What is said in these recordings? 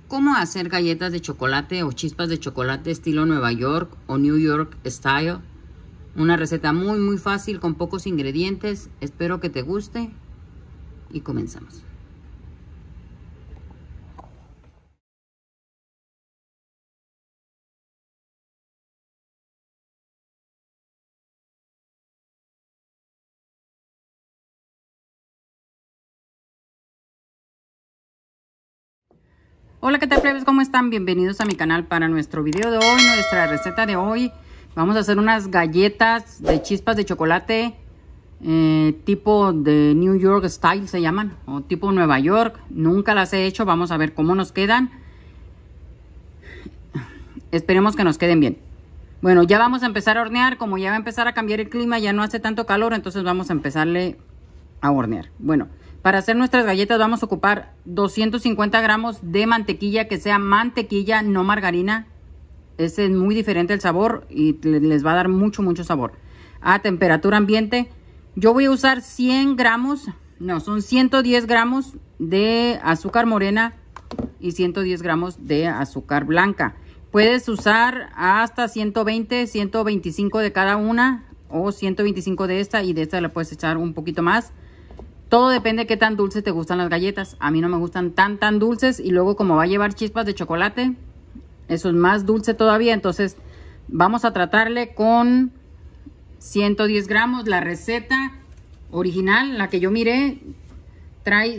¿Cómo hacer galletas de chocolate o chispas de chocolate estilo Nueva York o New York Style? Una receta muy fácil con pocos ingredientes. Espero que te guste y comenzamos. Hola, ¿qué tal, plebes? ¿Cómo están? Bienvenidos a mi canal. Para nuestro video de hoy, nuestra receta de hoy, vamos a hacer unas galletas de chispas de chocolate tipo de New York Style se llaman, o tipo Nueva York. Nunca las he hecho, vamos a ver cómo nos quedan. Esperemos que nos queden bien. Bueno, ya vamos a empezar a hornear. Como ya va a empezar a cambiar el clima, ya no hace tanto calor, entonces vamos a empezarle a hornear. Bueno, para hacer nuestras galletas vamos a ocupar 250 gramos de mantequilla, que sea mantequilla, no margarina. Ese es muy diferente el sabor y les va a dar mucho sabor. A temperatura ambiente, yo voy a usar 100 gramos, no, son 110 gramos de azúcar morena y 110 gramos de azúcar blanca. Puedes usar hasta 120, 125 de cada una o 125 de esta, y de esta le puedes echar un poquito más. Todo depende de qué tan dulce te gustan las galletas. A mí no me gustan tan dulces, y luego como va a llevar chispas de chocolate, eso es más dulce todavía. Entonces vamos a tratarle con 110 gramos. La receta original, la que yo miré, trae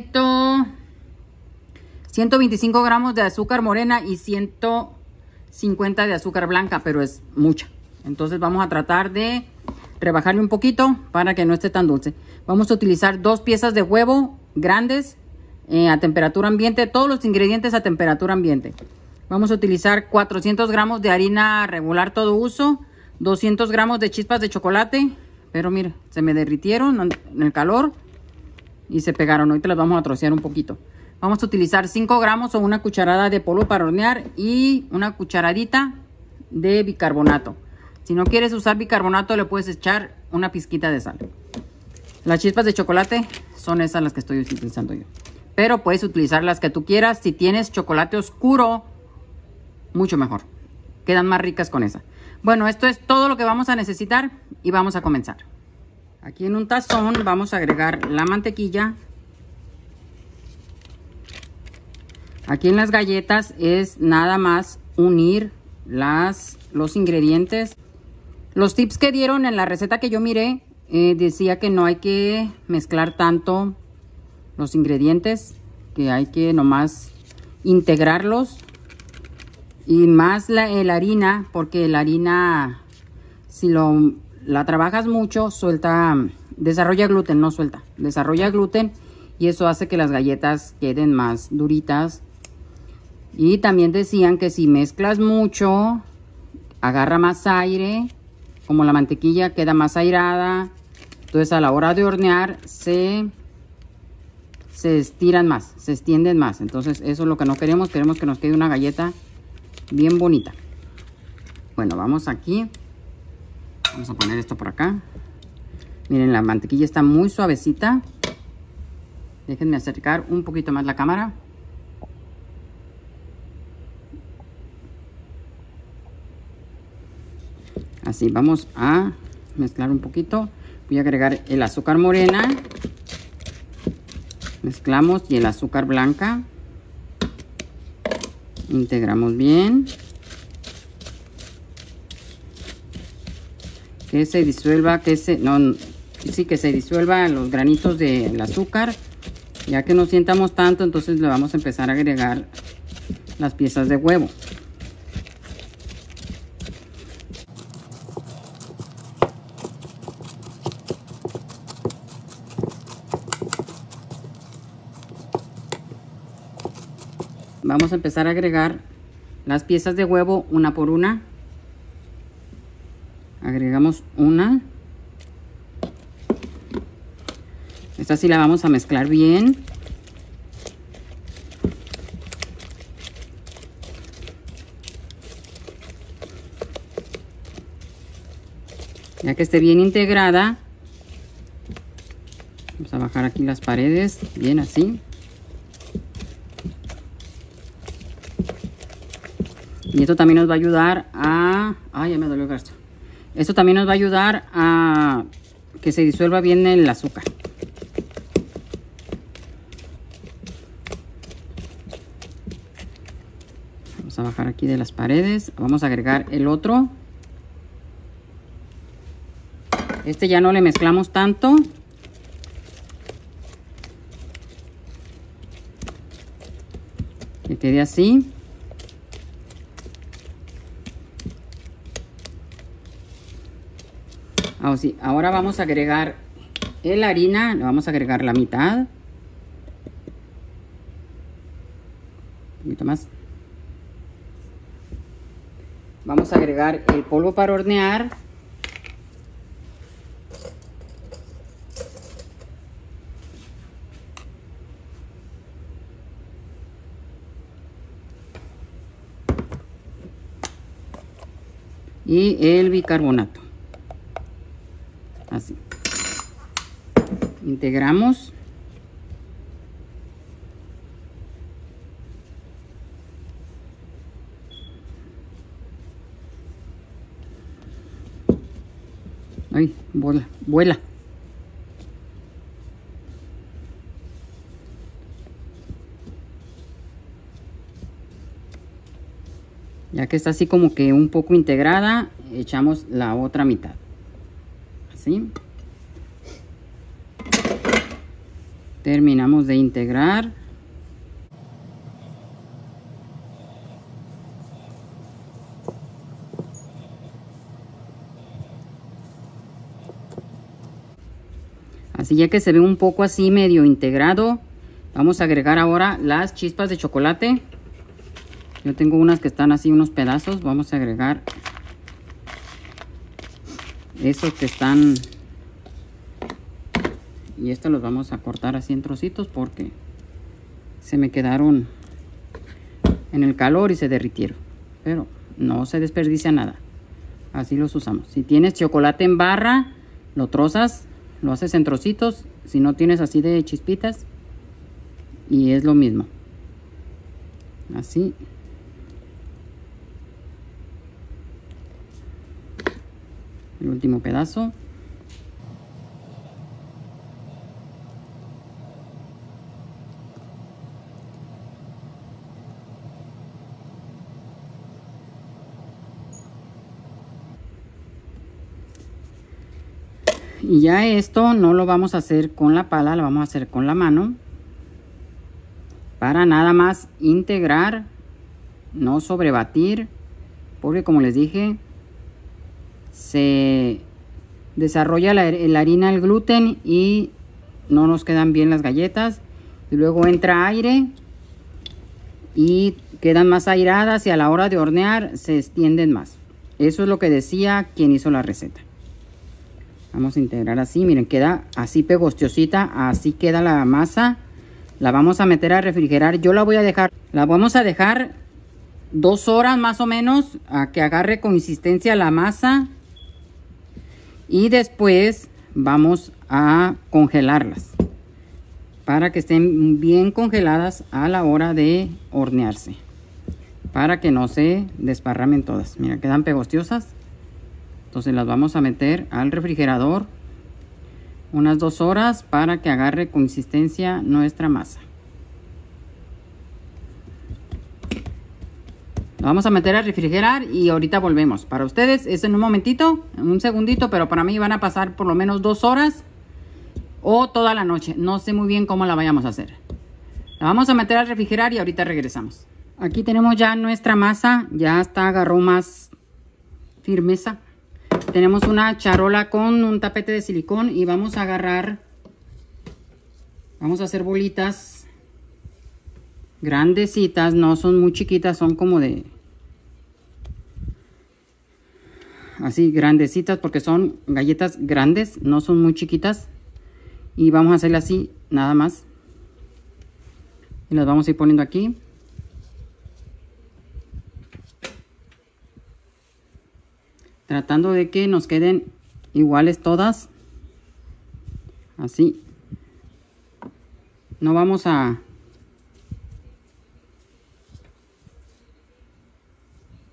125 gramos de azúcar morena y 150 de azúcar blanca, pero es mucha. Entonces vamos a tratar de rebajarle un poquito para que no esté tan dulce. Vamos a utilizar 2 piezas de huevo grandes a temperatura ambiente. Todos los ingredientes a temperatura ambiente. Vamos a utilizar 400 gramos de harina regular todo uso, 200 gramos de chispas de chocolate, pero mire, se me derritieron en el calor y se pegaron. Ahorita las vamos a trocear un poquito. Vamos a utilizar 5 gramos o una cucharada de polvo para hornear y una cucharadita de bicarbonato. Si no quieres usar bicarbonato, le puedes echar una pizquita de sal. Las chispas de chocolate son esas las que estoy utilizando yo, pero puedes utilizar las que tú quieras. Si tienes chocolate oscuro, mucho mejor, quedan más ricas con esa. Bueno, esto es todo lo que vamos a necesitar y vamos a comenzar. Aquí en un tazón vamos a agregar la mantequilla. Aquí en las galletas es nada más unir los ingredientes. Los tips que dieron en la receta que yo miré, decía que no hay que mezclar tanto los ingredientes, que hay que nomás integrarlos. Y más la harina, porque la harina, si la trabajas mucho, desarrolla gluten, no suelta, desarrolla gluten, y eso hace que las galletas queden más duritas. Y también decían que si mezclas mucho, agarra más aire, como la mantequilla queda más airada, entonces a la hora de hornear se estiran más, se extienden más. Entonces eso es lo que no queremos. Queremos que nos quede una galleta bien bonita. Bueno, vamos aquí, vamos a poner esto por acá. Miren, la mantequilla está muy suavecita. Déjenme acercar un poquito más la cámara. Así, vamos a mezclar un poquito. Voy a agregar el azúcar morena. Mezclamos, y el azúcar blanca. Integramos bien. Que se disuelva, que se disuelva los granitos del azúcar. Ya que no sientamos tanto, entonces le vamos a empezar a agregar las piezas de huevo. Vamos a empezar a agregar las piezas de huevo una por una. Agregamos una. Esta sí la vamos a mezclar bien. Ya que esté bien integrada, vamos a bajar aquí las paredes, bien así. Y esto también nos va a ayudar a... Ay, ya me dolió el gasto. Esto también nos va a ayudar a que se disuelva bien el azúcar. Vamos a bajar aquí de las paredes. Vamos a agregar el otro. Este ya no le mezclamos tanto. Que quede así. Sí, ahora vamos a agregar la harina. Le vamos a agregar la mitad. Un poquito más. Vamos a agregar el polvo para hornear. Y el bicarbonato. Así. Integramos. Ay, vuela. Ya que está así como que un poco integrada, echamos la otra mitad. Así. Terminamos de integrar. Así, ya que se ve un poco así medio integrado, vamos a agregar ahora las chispas de chocolate. Yo tengo unas que están así, unos pedazos. Vamos a agregar esos que están, y estos los vamos a cortar así en trocitos porque se me quedaron en el calor y se derritieron, pero no se desperdicia nada. Así los usamos. Si tienes chocolate en barra, lo trozas, lo haces en trocitos. Si no tienes así de chispitas, y es lo mismo. Así. El último pedazo. Y ya esto no lo vamos a hacer con la pala, lo vamos a hacer con la mano. Para nada más integrar, no sobrebatir, porque como les dije, se desarrolla la harina, el gluten, y no nos quedan bien las galletas. Y luego entra aire y quedan más airadas, y a la hora de hornear se extienden más. Eso es lo que decía quien hizo la receta. Vamos a integrar así, miren, queda así pegostiosita, así queda la masa. La vamos a meter a refrigerar. Yo la vamos a dejar 2 horas más o menos a que agarre consistencia la masa. Y después vamos a congelarlas para que estén bien congeladas a la hora de hornearse, para que no se desparramen todas. Mira, quedan pegostiosas. Entonces las vamos a meter al refrigerador unas 2 horas para que agarre consistencia nuestra masa. Lo vamos a meter a refrigerar y ahorita volvemos. Para ustedes es en un momentito, en un segundito, pero para mí van a pasar por lo menos 2 horas o toda la noche. No sé muy bien cómo la vayamos a hacer. La vamos a meter al refrigerar y ahorita regresamos. Aquí tenemos ya nuestra masa, ya hasta agarró más firmeza. Tenemos una charola con un tapete de silicón y vamos a agarrar, vamos a hacer bolitas grandecitas, no son muy chiquitas, son como de así grandecitas porque son galletas grandes, no son muy chiquitas. Y vamos a hacerle así nada más y las vamos a ir poniendo aquí. Tratando de que nos queden iguales todas. Así. No vamos a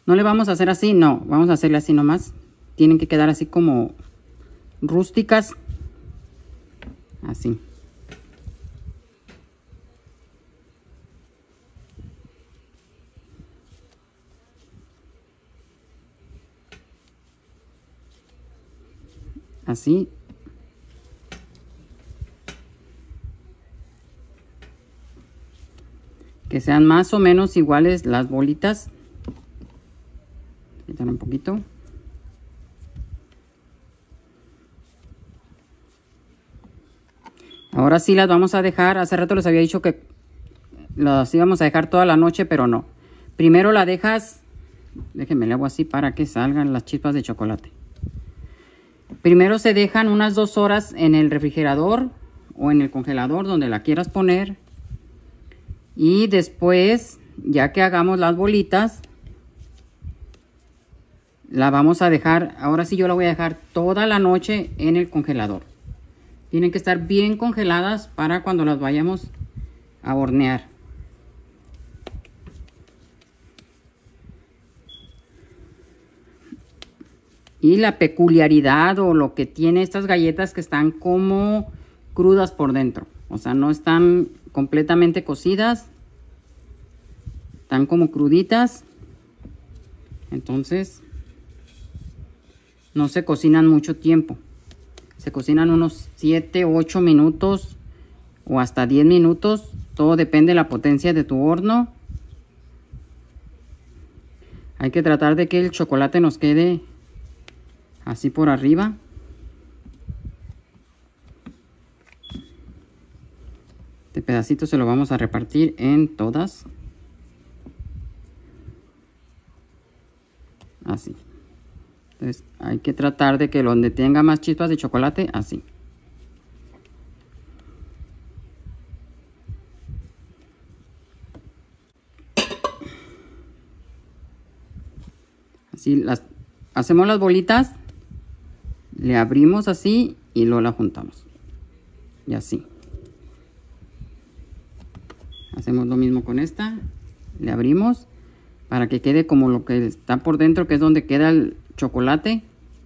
No le vamos a hacer así, no. Vamos a hacerle así nomás. Tienen que quedar así como rústicas. Así. Así. Que sean más o menos iguales las bolitas. Quitar un poquito. Ahora sí las vamos a dejar. Hace rato les había dicho que las íbamos a dejar toda la noche, pero no. Primero la dejas. Déjenme le hago así para que salgan las chispas de chocolate. Primero se dejan unas 2 horas en el refrigerador o en el congelador, donde la quieras poner. Y después, ya que hagamos las bolitas, la vamos a dejar, ahora sí yo la voy a dejar toda la noche en el congelador. Tienen que estar bien congeladas para cuando las vayamos a hornear. Y la peculiaridad o lo que tiene estas galletas que están como crudas por dentro. O sea, no están completamente cocidas. Están como cruditas. Entonces, no se cocinan mucho tiempo. Se cocinan unos 7, 8 minutos o hasta 10 minutos. Todo depende de la potencia de tu horno. Hay que tratar de que el chocolate nos quede así por arriba. Este pedacito se lo vamos a repartir en todas. Así. Entonces hay que tratar de que donde tenga más chispas de chocolate, así. Así hacemos las bolitas. Le abrimos así y luego la juntamos. Y así. Hacemos lo mismo con esta. Le abrimos para que quede como lo que está por dentro, que es donde queda el chocolate.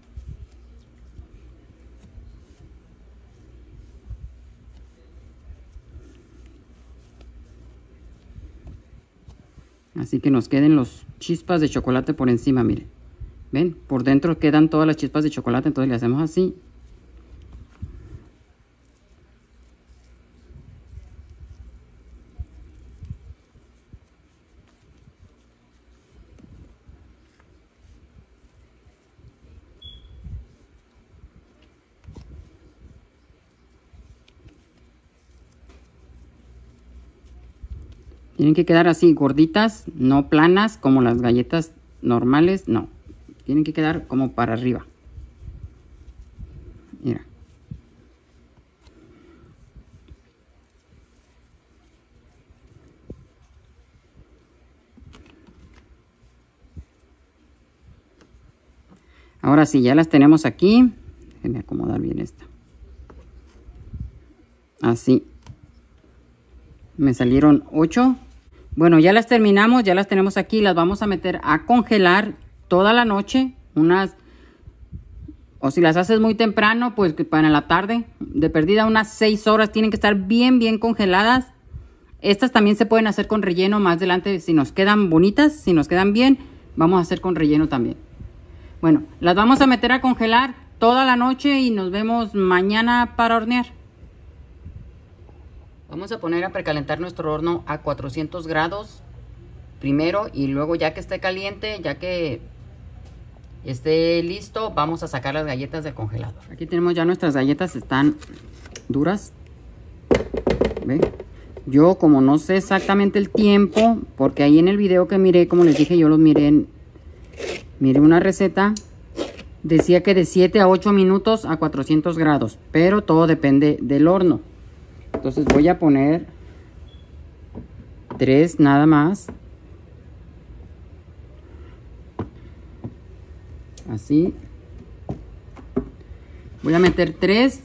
Así que nos queden los chispas de chocolate por encima, miren. ¿Ven? Por dentro quedan todas las chispas de chocolate, entonces le hacemos así. Tienen que quedar así, gorditas, no planas como las galletas normales, no. Tienen que quedar como para arriba. Mira. Ahora sí, ya las tenemos aquí. Déjenme acomodar bien esta. Así. Me salieron 8. Bueno, ya las terminamos, ya las tenemos aquí. Las vamos a meter a congelar toda la noche. O si las haces muy temprano, pues para la tarde. De perdida unas 6 horas. Tienen que estar bien, bien congeladas. Estas también se pueden hacer con relleno más adelante. Si nos quedan bonitas, si nos quedan bien, vamos a hacer con relleno también. Bueno, las vamos a meter a congelar toda la noche y nos vemos mañana para hornear. Vamos a poner a precalentar nuestro horno a 400 grados primero y luego ya que esté caliente, ya que esté listo, vamos a sacar las galletas del congelador. Aquí tenemos ya nuestras galletas, están duras. ¿Ven? Yo como no sé exactamente el tiempo, porque ahí en el video que miré, como les dije, yo los miré una receta, decía que de 7 a 8 minutos a 400 grados, pero todo depende del horno. Entonces voy a poner 3 nada más. Así. Voy a meter 3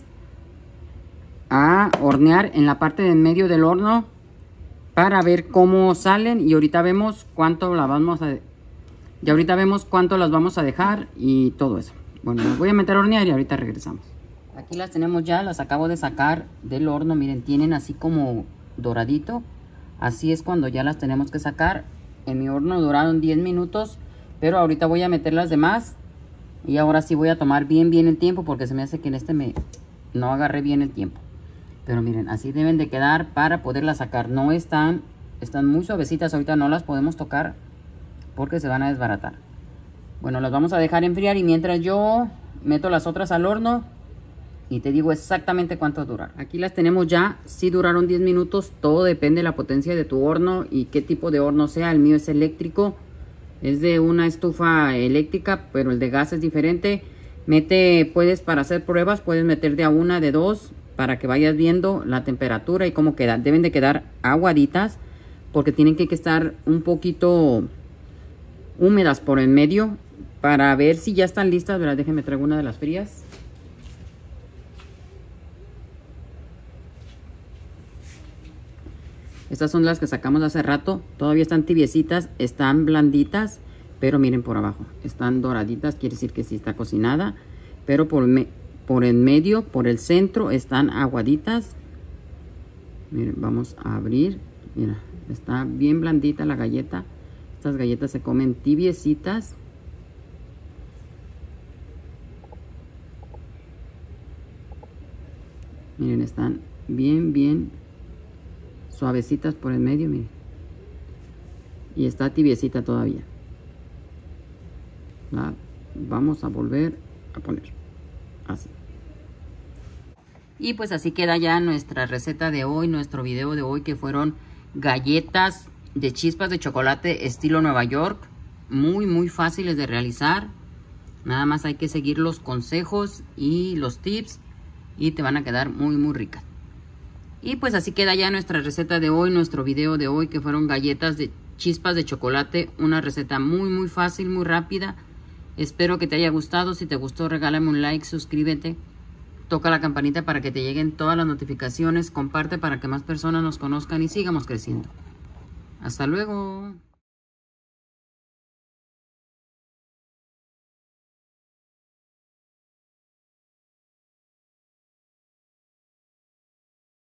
a hornear en la parte de en medio del horno para ver cómo salen y ahorita vemos cuánto la vamos Y ahorita vemos cuánto las vamos a dejar y todo eso. Bueno, las voy a meter a hornear y ahorita regresamos. Aquí las tenemos ya, las acabo de sacar del horno. Miren, tienen así como doradito. Así es cuando ya las tenemos que sacar. En mi horno duraron 10 minutos, pero ahorita voy a meter las demás. Y ahora sí voy a tomar bien el tiempo, porque se me hace que en este no agarré bien el tiempo. Pero miren, así deben de quedar para poderlas sacar. No están muy suavecitas, ahorita no las podemos tocar porque se van a desbaratar. Bueno, las vamos a dejar enfriar y mientras yo meto las otras al horno y te digo exactamente cuánto durar. Aquí las tenemos ya, sí duraron 10 minutos, todo depende de la potencia de tu horno y qué tipo de horno sea. El mío es eléctrico, es de una estufa eléctrica, pero el de gas es diferente. Puedes para hacer pruebas, puedes meter de a una, de dos, para que vayas viendo la temperatura y cómo quedan. Deben de quedar aguaditas porque tienen que estar un poquito húmedas por en medio para ver si ya están listas. Verás, déjenme traigo una de las frías. Estas son las que sacamos hace rato. Todavía están tibiecitas, están blanditas, pero miren por abajo. Están doraditas, quiere decir que sí está cocinada. Pero por en medio, por el centro, están aguaditas. Miren, vamos a abrir. Mira, está bien blandita la galleta. Estas galletas se comen tibiecitas. Miren, están bien suavecitas por el medio, miren. Y está tibiecita todavía. La vamos a volver a poner así. Y pues así queda ya nuestra receta de hoy, nuestro video de hoy, que fueron galletas de chispas de chocolate estilo Nueva York. Muy fáciles de realizar. Nada más hay que seguir los consejos y los tips y te van a quedar muy ricas. Y pues así queda ya nuestra receta de hoy, nuestro video de hoy, que fueron galletas de chispas de chocolate. Una receta muy fácil, muy rápida. Espero que te haya gustado. Si te gustó, regálame un like, suscríbete, toca la campanita para que te lleguen todas las notificaciones, comparte para que más personas nos conozcan y sigamos creciendo. Hasta luego.